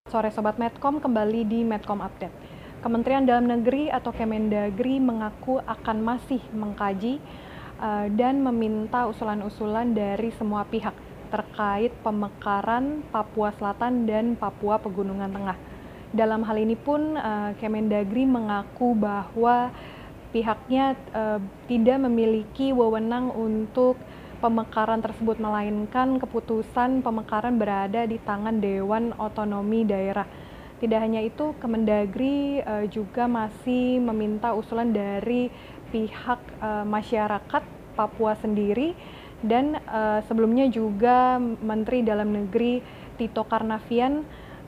Sore Sobat Medcom, kembali di Medcom Update. Kementerian Dalam Negeri atau Kemendagri mengaku akan masih mengkaji dan meminta usulan-usulan dari semua pihak terkait pemekaran Papua Selatan dan Papua Pegunungan Tengah. Dalam hal ini pun Kemendagri mengaku bahwa pihaknya tidak memiliki wewenang untuk pemekaran tersebut, melainkan keputusan pemekaran berada di tangan Dewan Otonomi Daerah. Tidak hanya itu, Kemendagri juga masih meminta usulan dari pihak masyarakat Papua sendiri, dan sebelumnya juga Menteri Dalam Negeri Tito Karnavian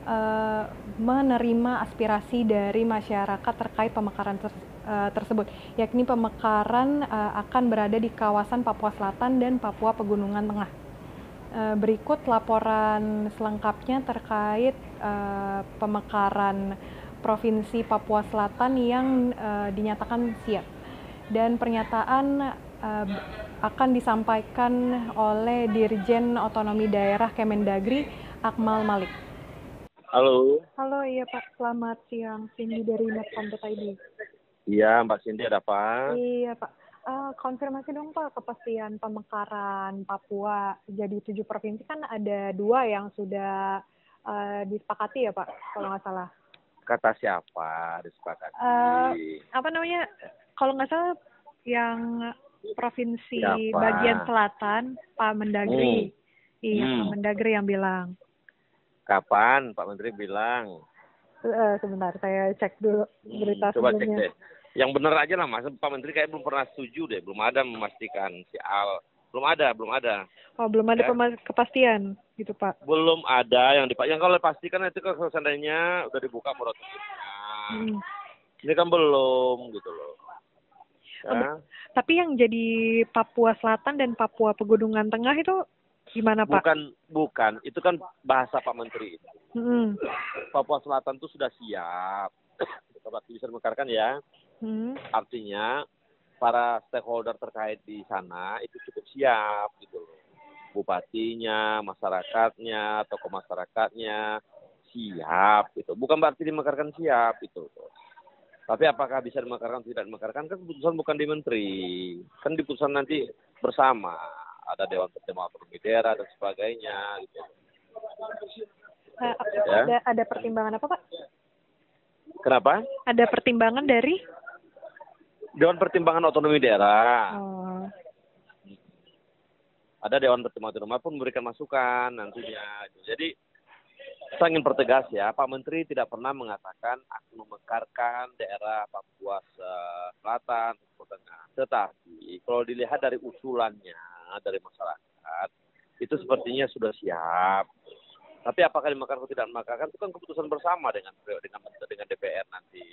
menerima aspirasi dari masyarakat terkait pemekaran tersebut, yakni pemekaran akan berada di kawasan Papua Selatan dan Papua Pegunungan Tengah. Berikut laporan selengkapnya terkait pemekaran Provinsi Papua Selatan yang dinyatakan siap. Dan pernyataan akan disampaikan oleh Dirjen Otonomi Daerah Kemendagri, Akmal Malik. Halo. Halo, iya Pak. Selamat siang. Cindy dari Medcom.id. Iya, Mbak Cindy, ada apa? Iya Pak. Konfirmasi dong Pak, kepastian pemekaran Papua jadi 7 provinsi, kan ada 2 yang sudah disepakati ya Pak, kalau nggak salah. Kata siapa disepakati? Apa namanya? Kalau nggak salah yang provinsi Siapa? bagian selatan, Pak Mendagri. Iya, Pak Mendagri yang bilang. Kapan Pak Menteri bilang? Sebentar, saya cek dulu berita Coba sebelumnya. cek deh. Yang benar aja lah, Mas. Pak Menteri kayak belum pernah setuju deh. Belum ada memastikan sial. Belum ada. Oh, belum ada Ya? kepastian gitu Pak. Belum ada yang kalau pastikan itu kan seandainya udah dibuka moratoriumnya. Ini kan belum gitu loh. Ya? Tapi yang jadi Papua Selatan dan Papua Pegunungan Tengah itu gimana Pak? Bukan. Itu kan bahasa Pak Menteri. Papua Selatan itu sudah siap. Sobat bisa dimekarkan ya. Artinya para stakeholder terkait di sana itu cukup siap gitu loh. Bupatinya, masyarakatnya, tokoh masyarakatnya siap gitu. Bukan berarti dimekarkan siap itu. Tapi apakah bisa dimekarkan tidak dimekarkan kan keputusan bukan di menteri. Kan diputusan nanti bersama. Ada Dewan Pertimbangan Otonomi Daerah dan sebagainya gitu. Ada pertimbangan apa Pak? Kenapa? Ada pertimbangan dari Dewan Pertimbangan Otonomi Daerah. Ada Dewan Pertimbangan Otonomi pun memberikan masukan nantinya. Jadi saya ingin pertegas ya, Pak Menteri tidak pernah mengatakan akan memekarkan daerah Papua Selatan, Papua Tengah. Tetapi kalau dilihat dari usulannya dari masyarakat, itu sepertinya sudah siap. Tapi apakah dimekarkan atau tidak dimekarkan itu kan keputusan bersama dengan DPR nanti.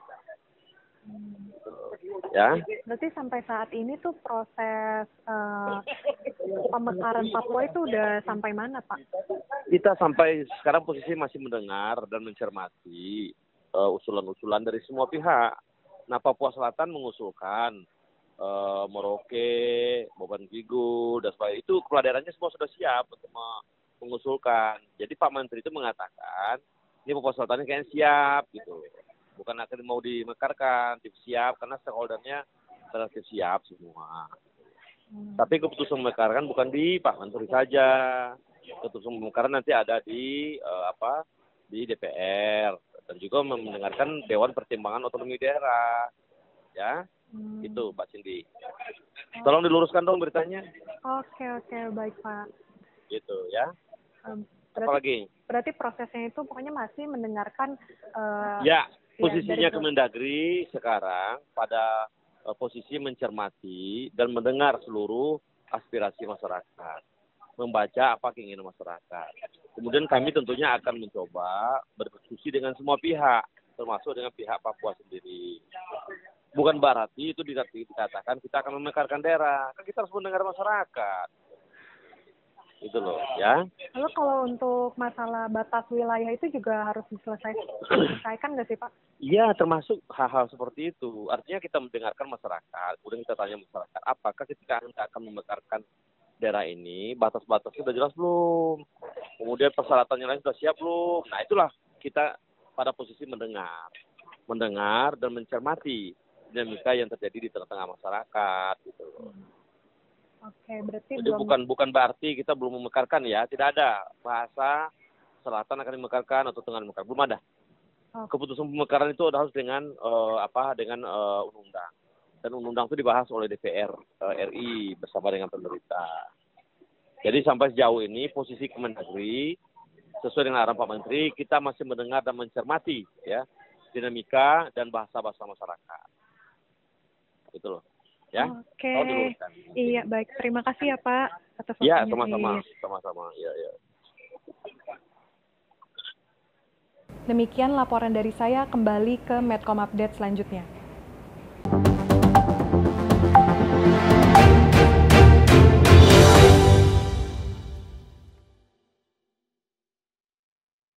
Ya. Berarti sampai saat ini tuh proses pemekaran Papua itu udah sampai mana Pak? Kita sampai sekarang posisi masih mendengar dan mencermati usulan-usulan dari semua pihak. Nah, Papua Selatan mengusulkan Merauke, Beban Gigu, dan sebagainya. Itu kepala daerahnya semua sudah siap untuk mengusulkan. Jadi Pak Menteri itu mengatakan, ini Papua Selatan kayaknya siap gitu. Bukan akan mau dimekarkan, siap karena stakeholdernya relatif siap semua. Tapi keputusan memekarkan bukan di Pak Menteri saja. Keputusan pemekaran nanti ada di di DPR dan juga mendengarkan Dewan Pertimbangan Otonomi Daerah. Ya. Itu Pak Cindy. Tolong diluruskan dong beritanya. Oke, baik Pak. Gitu ya. Apalagi? Berarti prosesnya itu pokoknya masih mendengarkan posisinya Kemendagri sekarang pada posisi mencermati dan mendengar seluruh aspirasi masyarakat, membaca apa keinginan masyarakat. Kemudian kami tentunya akan mencoba berdiskusi dengan semua pihak, termasuk dengan pihak Papua sendiri. Bukan berarti itu dikatakan kita akan memekarkan daerah, kan kita harus mendengar masyarakat. Itu loh, ya. Lalu kalau untuk masalah batas wilayah itu juga harus diselesaikan nggak sih Pak? Iya, termasuk hal-hal seperti itu. Artinya kita mendengarkan masyarakat, kemudian kita tanya masyarakat, apakah ketika kita akan memekarkan daerah ini, batas-batasnya sudah jelas belum? Kemudian persyaratannya lain sudah siap belum? Nah, itulah kita pada posisi mendengar dan mencermati dinamika yang terjadi di tengah-tengah masyarakat gitu loh. Oke, berarti Jadi bukan berarti kita belum memekarkan ya, tidak ada bahasa selatan akan dimekarkan atau tengah dimekarkan, belum ada. Keputusan pemekaran itu harus dengan undang-undang, dan undang-undang itu dibahas oleh DPR RI bersama dengan pemerintah. Jadi sampai sejauh ini posisi Kemendagri sesuai dengan arahan Pak Menteri, kita masih mendengar dan mencermati ya dinamika dan bahasa-bahasa masyarakat. Gitu loh. Ya. Oke. Iya, baik. Terima kasih ya Pak atas Ya, waktunya. sama-sama. Ya. Demikian laporan dari saya, kembali ke Medcom Update selanjutnya.